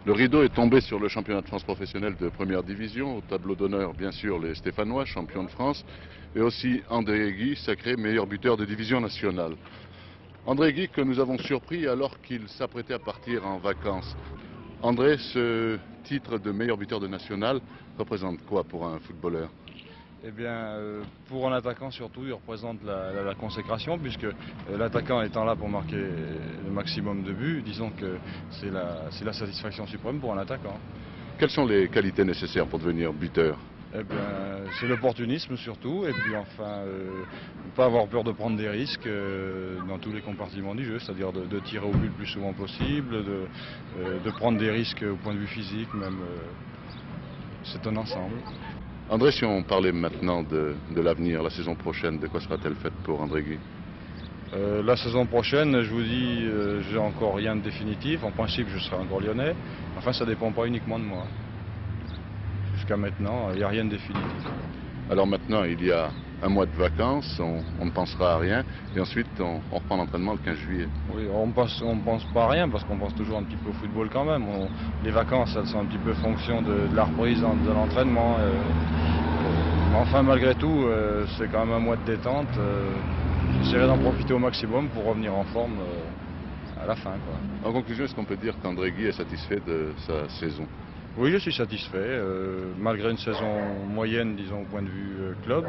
Le rideau est tombé sur le championnat de France professionnel de première division. Au tableau d'honneur, bien sûr, les Stéphanois, champions de France, et aussi André Guy, sacré meilleur buteur de division nationale. André Guy, que nous avons surpris alors qu'il s'apprêtait à partir en vacances. André, ce titre de meilleur buteur de national représente quoi pour un footballeur? Eh bien, pour un attaquant surtout, il représente la consécration, puisque l'attaquant étant là pour marquer le maximum de buts, disons que c'est la satisfaction suprême pour un attaquant. Quelles sont les qualités nécessaires pour devenir buteur? Eh bien, c'est l'opportunisme surtout, et puis enfin, pas avoir peur de prendre des risques dans tous les compartiments du jeu, c'est-à-dire de tirer au but le plus souvent possible, de prendre des risques au point de vue physique, même. C'est un ensemble. André, si on parlait maintenant de l'avenir, la saison prochaine, de quoi sera-t-elle faite pour André Guy? La saison prochaine, je vous dis, j'ai encore rien de définitif. En principe, je serai encore lyonnais. Enfin, ça dépend pas uniquement de moi. Jusqu'à maintenant, il n'y a rien de définitif. Alors maintenant, il y a un mois de vacances, on ne pensera à rien, et ensuite on reprend l'entraînement le 15 juillet. Oui, on pense pas à rien, parce qu'on pense toujours un petit peu au football quand même. Les vacances, elles sont un petit peu fonction de la reprise de l'entraînement. Mais enfin, malgré tout, c'est quand même un mois de détente. J'essaierai d'en profiter au maximum pour revenir en forme à la fin, quoi. En conclusion, est-ce qu'on peut dire qu'André Guy est satisfait de sa saison? Oui, je suis satisfait. Malgré une saison moyenne, disons, au point de vue club,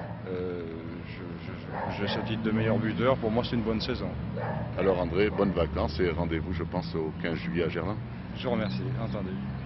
j'ai ce titre de meilleur buteur. Pour moi, c'est une bonne saison. Alors André, bonnes vacances et rendez-vous, je pense, au 15 juillet à Gerland. Je vous remercie. Entendu.